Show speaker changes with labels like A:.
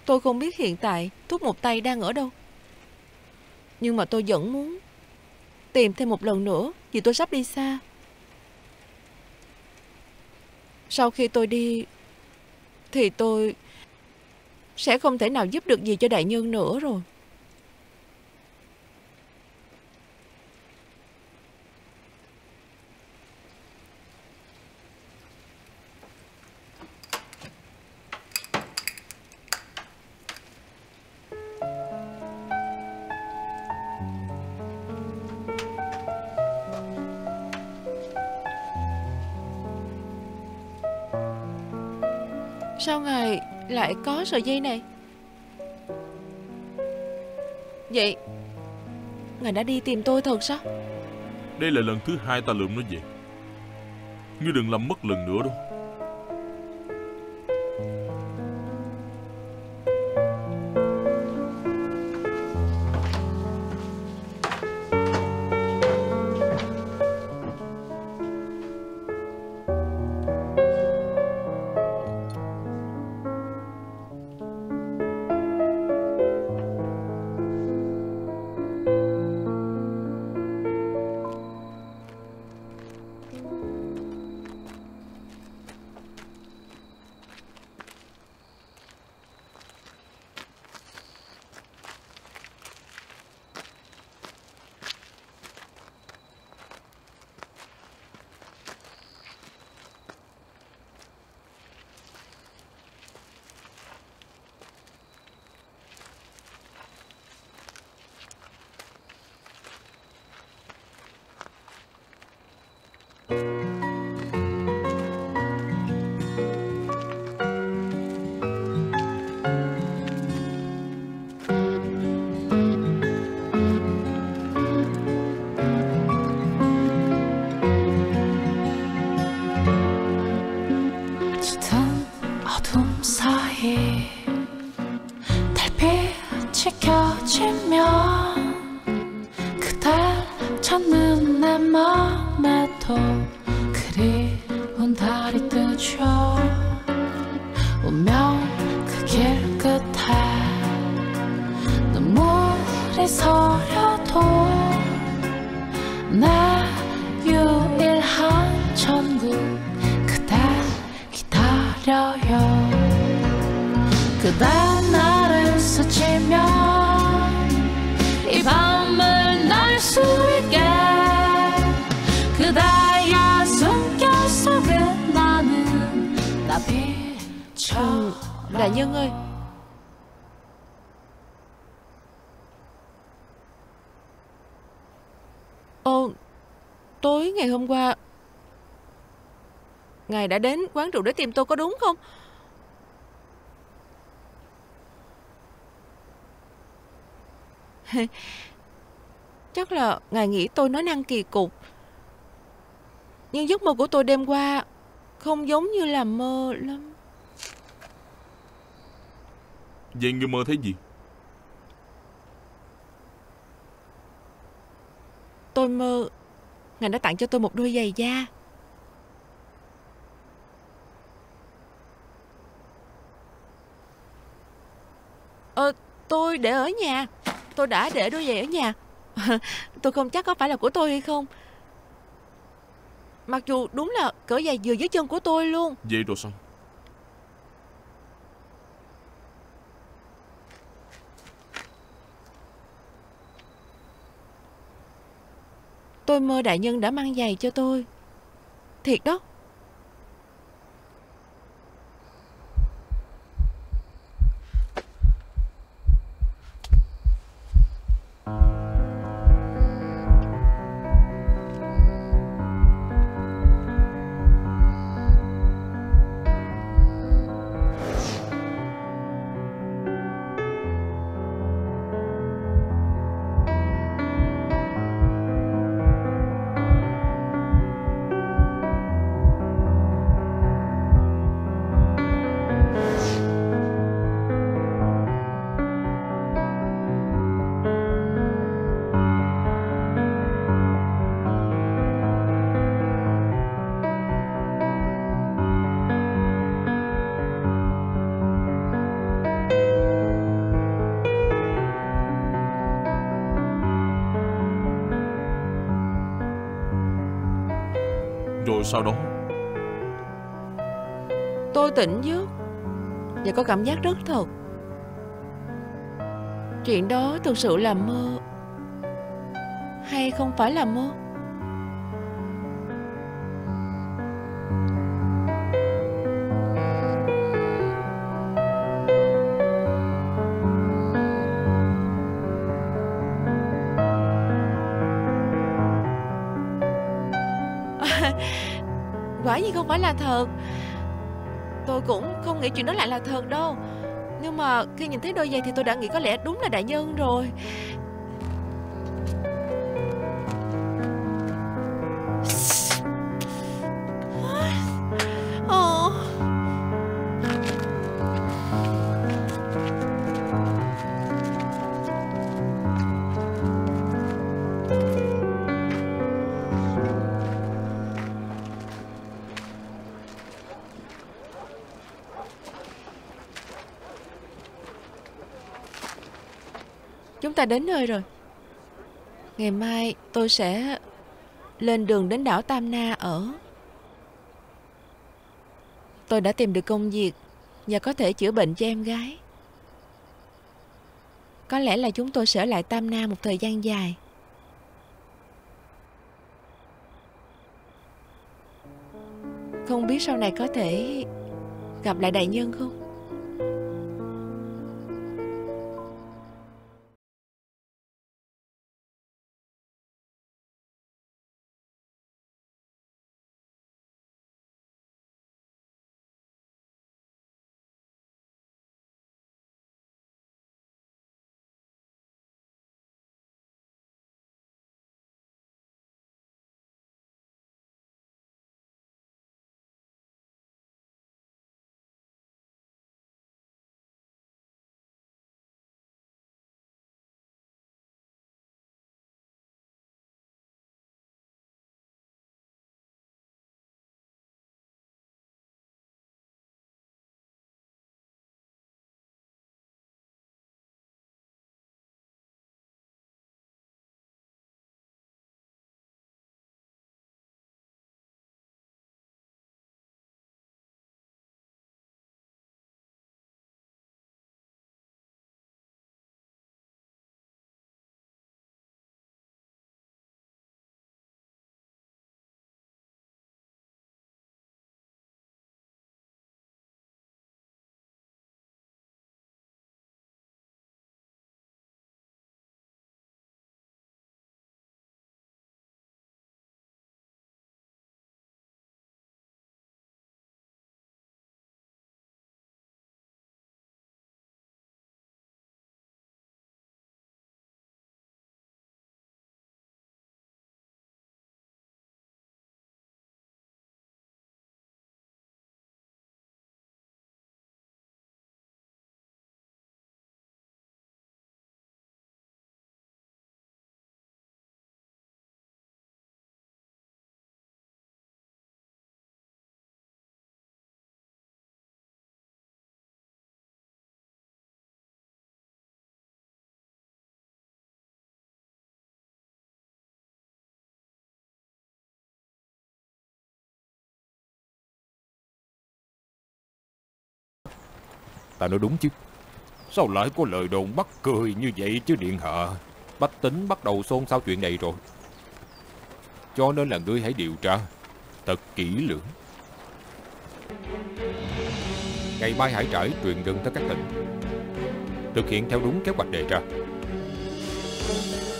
A: Tôi không biết hiện tại thuốc một tay đang ở đâu, nhưng mà tôi vẫn muốn tìm thêm một lần nữa, vì tôi sắp đi xa. Sau khi tôi đi thì tôi sẽ không thể nào giúp được gì cho đại nhân nữa rồi. Sao ngài lại có sợi dây này? Vậy ngài đã đi tìm tôi thật sao?
B: Đây là lần thứ hai ta lượm nó về. Ngươi đừng làm mất lần nữa đâu.
C: 달빛이 켜지면 그댈 찾는 내 맘에도 그리운 달이 뜨죠. 운명 그 길 끝에 눈물이 서려도 내 유일한 천국 그댈 기다려요. 그대 나를 스치면 이 밤을 날 수 있게 그대의 숨결 속에 나는 나비처럼.
A: Đại nhân ơi, tối ngày hôm qua ngài đã đến quán rượu để tìm tôi có đúng không? Chắc là ngài nghĩ tôi nói năng kỳ cục, nhưng giấc mơ của tôi đêm qua không giống như là mơ lắm.
B: Vậy ngươi mơ thấy gì?
A: Tôi mơ ngài đã tặng cho tôi một đôi giày da. Tôi để ở nhà. Tôi đã để đôi giày ở nhà. Tôi không chắc có phải là của tôi hay không, mặc dù đúng là cỡ giày vừa dưới chân của tôi luôn.
B: Vậy rồi sao?
A: Tôi mơ đại nhân đã mang giày cho tôi. Thiệt đó.
B: Rồi sau đó?
A: Tôi tỉnh giấc và có cảm giác rất thật. Chuyện đó thực sự là mơ hay không phải là mơ? Quả gì không phải là thật. Tôi cũng không nghĩ chuyện đó lại là thật đâu. Nhưng mà khi nhìn thấy đôi giày thì tôi đã nghĩ có lẽ đúng là đại nhân rồi. Chúng ta đến nơi rồi. Ngày mai tôi sẽ lên đường đến đảo Tam Na ở. Tôi đã tìm được công việc và có thể chữa bệnh cho em gái. Có lẽ là chúng tôi sẽ ở lại Tam Na một thời gian dài. Không biết sau này có thể gặp lại đại nhân không?
D: Ta nói đúng chứ? Sao lại có lời đồn bắt cười như vậy chứ điện hạ? Bách tính bắt đầu xôn xao chuyện này rồi. Cho nên là ngươi hãy điều tra thật kỹ lưỡng. Ngày mai hãy trải truyền đơn tới các tỉnh, thực hiện theo đúng kế hoạch đề ra.